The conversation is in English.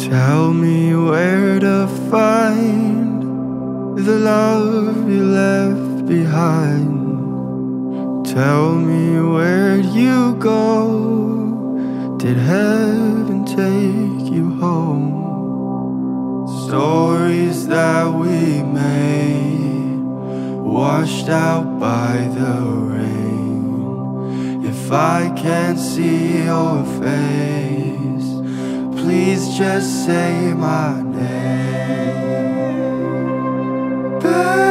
Tell me where to find the love you left behind. Tell me where'd you go? Did heaven take you home? Stories that we made, washed out by the rain. If I can't see your face, please just say my name.